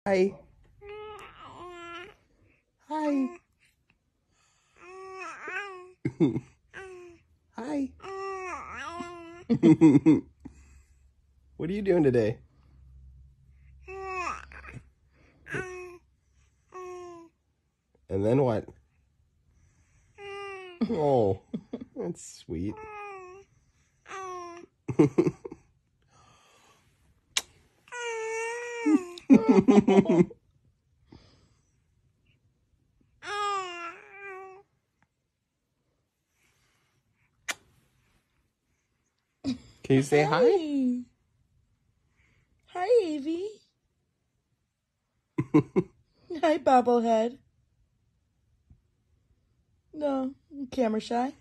Hi. Hi. Hi. What are you doing today? And then what? Oh, that's sweet. Can you say hi? Hi, Evie. Hi, Bobblehead. No, camera shy.